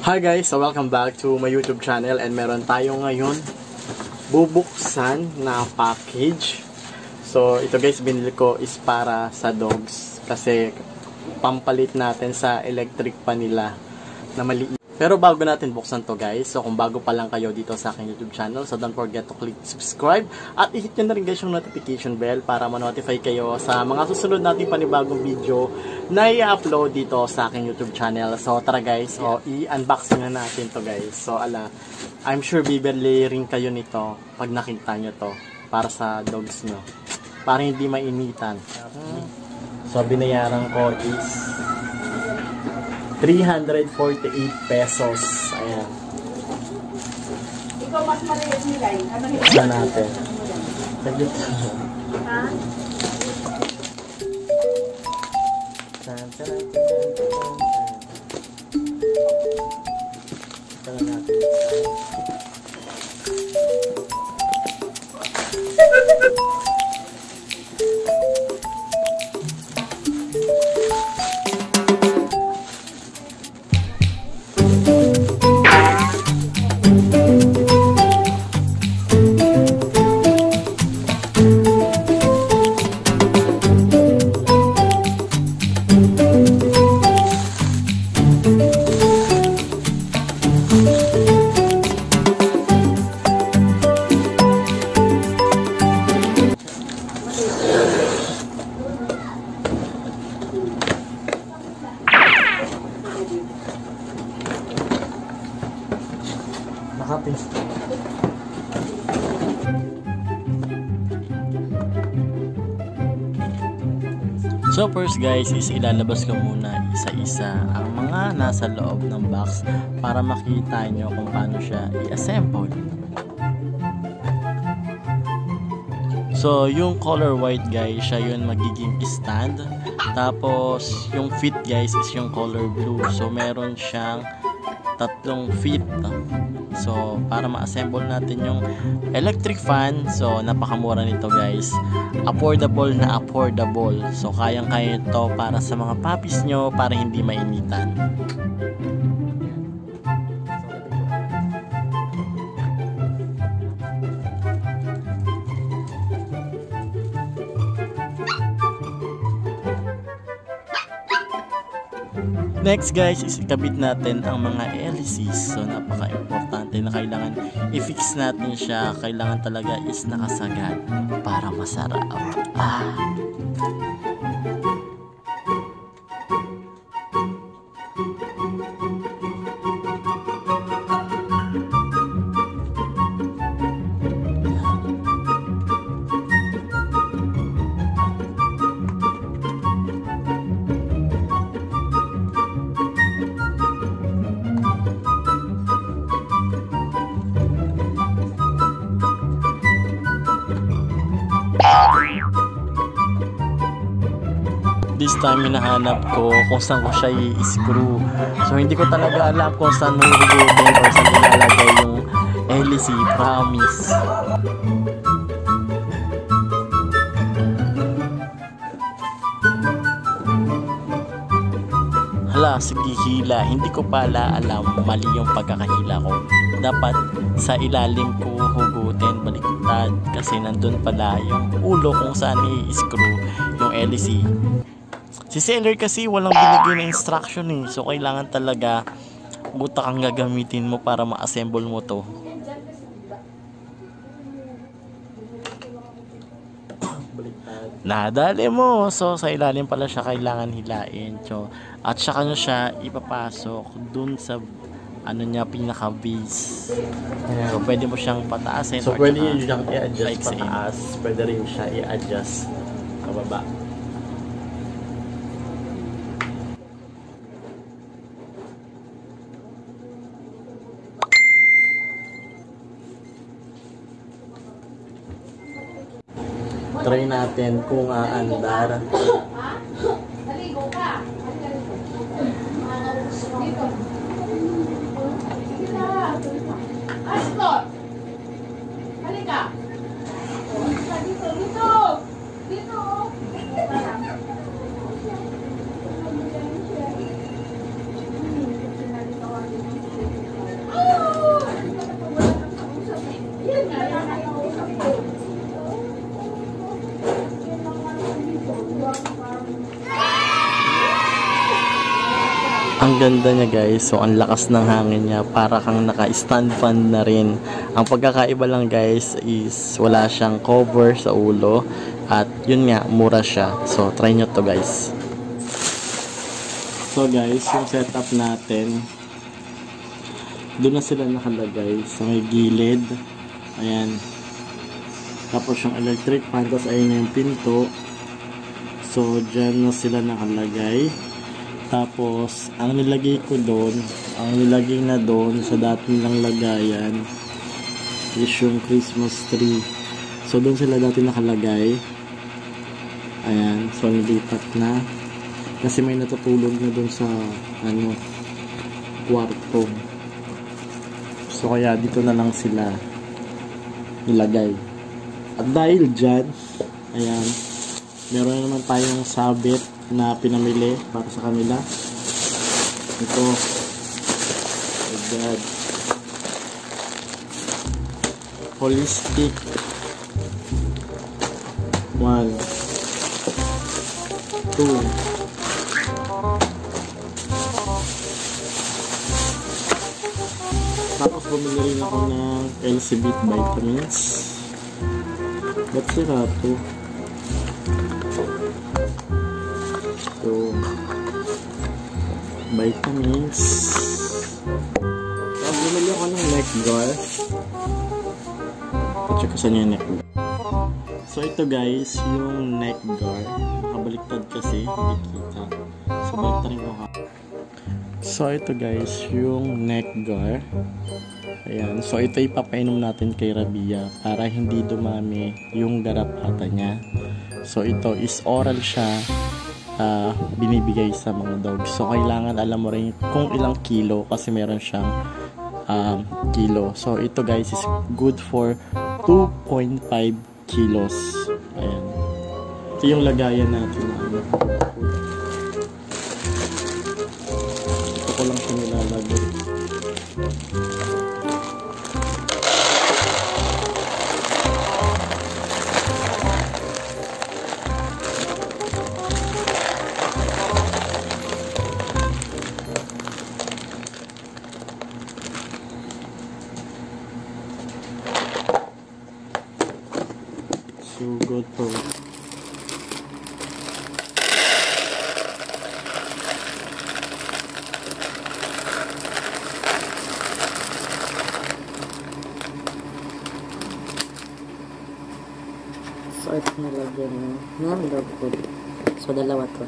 Hi guys! So welcome back to my YouTube channel and meron tayo ngayon bubuksan na package. So ito guys, binili ko is para sa dogs kasi pampalit natin sa electric pa nila na maliit. Pero bago natin buksan to guys, so kung bago pa lang kayo dito sa aking YouTube channel, so don't forget to click subscribe at i-hit nyo na rin guys yung notification bell para ma-notify kayo sa mga susunod nating panibagong video na i-upload dito sa aking YouTube channel. So tara guys, so i-unboxing na natin to guys. So I'm sure bibili rin kayo nito pag nakita nyo to para sa dogs nyo, para hindi mainitan. So binayaran ko is 348 pesos. Ayan. Ikaw mas maliit nila eh. Ano buksan natin. Saglit. Ha? So first guys is ilalabas ko muna isa-isa ang mga nasa loob ng box para makita nyo kung paano siya i-assemble. So yung color white guys, siya yun magiging stand. Tapos yung feet guys is yung color blue. So meron siyang 3 feet. So para ma-assemble natin yung electric fan, so napakamura nito guys. Affordable na affordable. So kayang-kaya ito para sa mga puppies nyo para hindi mainitan. Next guys is ikabit natin ang mga LCs. So napaka-importante na kailangan i-fix natin siya. Kailangan talaga is nakasagad para masarap. This time hinahanap ko kung saan ko siya i-screw. So hindi ko talaga alam kung saan mo hugutin or saan ilalagay yung LC, promise. Hala, sige hila. Hindi ko pala alam, mali yung pagkakahila ko. Dapat sa ilalim ko hugutin, baliktad. Kasi nandun pala yung ulo kung saan i-screw yung LC. Si seller kasi walang binigay na instruction eh. So kailangan talaga buta kang gagamitin mo para ma-assemble mo to. Nadali mo. So sa ilalim pala siya kailangan hilain. So, at saka nyo siya ipapasok dun sa ano niya, pinaka base. So pwede mo siyang pataasin. So pwede nyo siyang i-adjust pataas. Pwede rin siya i-adjust pababa. Try natin kung aandar. Naligo ka. Dito. Astor. Halika. Dito, dito. Dito. Ang ganda niya guys, so ang lakas ng hangin niya, para kang naka-stand fan na rin. Ang pagkakaiba lang guys is wala siyang cover sa ulo at yun nga, mura siya. So try nyo to guys. So guys, yung setup natin, doon na sila nakalagay sa may gilid. Ayan. Tapos yung electric fan, tapos ayun na yung pinto. So dyan na sila nakalagay. Tapos, ang nilagay ko doon, ang nilagay na doon sa dati nilang lagayan is yung Christmas tree. So, doon sila dati nakalagay. Ayan. So, nilipat na. Kasi may natutulog na doon sa, kwarto. So, kaya dito na lang sila nilagay. At dahil dyan, ayan, meron na naman tayong sabit na pinamili para sa kanila. Ito, oh God, holistic 1 2 tapos bumili rin ako ng SEPT vitamins. Ba't sira to? So, vitamins. Tapos bumili ako ng neck guard. Check ko saan yung neck guard. So ito guys, yung neck guard. Nakabaliktad kasi, hindi kita. So baliktarin ko ha. So ito guys, yung neck guard. Ayan. So ito ipapainom natin kay Rabiya para hindi dumami yung garapata niya. So ito is oral siya. Binibigay sa mga dogs. So kailangan alam mo rin kung ilang kilo kasi meron siyang kilo. So ito guys is good for 2.5 kilos. Ayan. Ito yung lagayan natin. Ito ko lang siya nilalagay. So good for so ito nalagyan ng dog food. So dalawa to.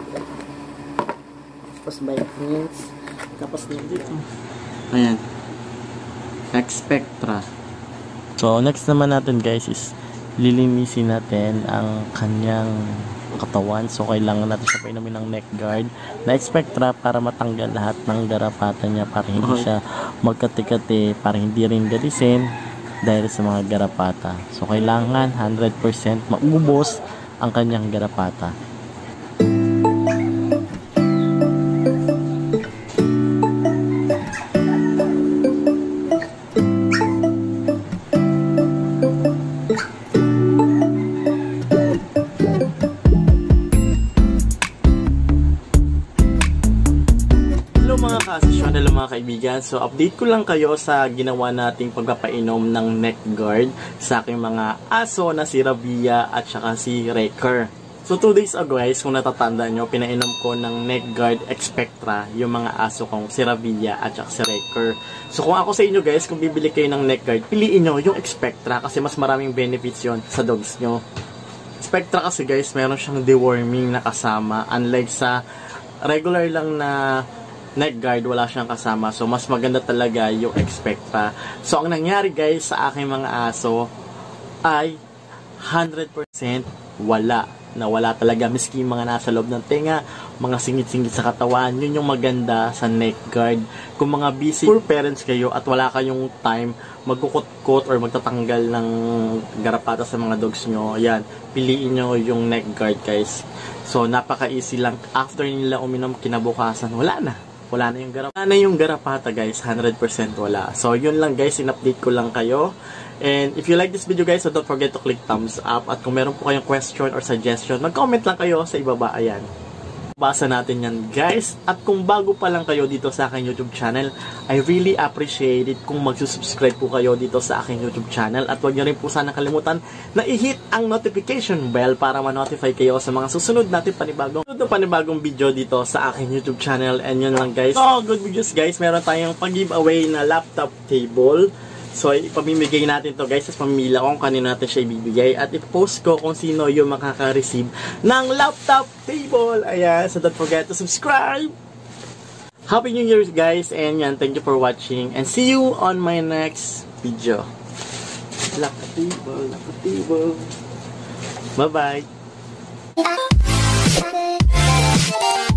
Tapos vitamins. Tapos dito. ayan, Expectra. So next naman natin guys is lilinisin natin ang kanyang katawan. So kailangan natin siya painumin ng neck guard na Expectra para matanggal lahat ng garapata niya, para hindi siya magkati-kati, para hindi rin galisin dahil sa mga garapata. So kailangan 100% maubos ang kanyang garapata. Mga kaibigan, so update ko lang kayo sa ginawa nating pagpapainom ng neck guard sa aking mga aso na si Rabiya at saka si Wrecker. So 2 days ago guys, kung natatandaan nyo, pinainom ko ng neck guard Expectra yung mga aso kong si Rabiya at saka si Wrecker. So kung ako sa inyo guys, kung bibili kayo ng neck guard, piliin nyo yung Expectra kasi mas maraming benefits yon sa dogs nyo. Expectra kasi guys, meron siyang deworming na kasama, unlike sa regular lang na neck guard, wala siyang kasama. So mas maganda talaga yung Expectra. So ang nangyari guys sa aking mga aso ay 100% wala talaga, miski mga nasa loob ng tenga, mga singit-singit sa katawan. Yun yung maganda sa neck guard. Kung mga busy poor parents kayo at wala kayong time magkukot-kot or magtatanggal ng garapata sa mga dogs nyo, ayan, piliin nyo yung neck guard guys. So napaka-easy lang. After nila uminom, kinabukasan wala na yung garapata. Wala na yung garapata guys, 100% wala. So yun lang guys, in-update ko lang kayo. And if you like this video guys, so don't forget to click thumbs up. At kung meron po kayong question or suggestion, mag-comment lang kayo sa ibaba. Ayan. Basa natin yan guys. At kung bago pa lang kayo dito sa aking YouTube channel, I really appreciate it kung magsusubscribe po kayo dito sa aking YouTube channel. At huwag nyo rin po sana kalimutan na i-hit ang notification bell para ma-notify kayo sa mga susunod natin panibagong video dito sa aking YouTube channel. And yun lang guys. So good videos guys, meron tayong pag-giveaway na laptop table. So, ipamimigay natin to guys. Tapos pamimila ko kung kanino natin siya ibibigay. At ipopost ko kung sino yung makaka-receive ng laptop table. Ayan. So, don't forget to subscribe. Happy New Year guys. And yan, thank you for watching. And see you on my next video. Laptop table, laptop table. Bye-bye.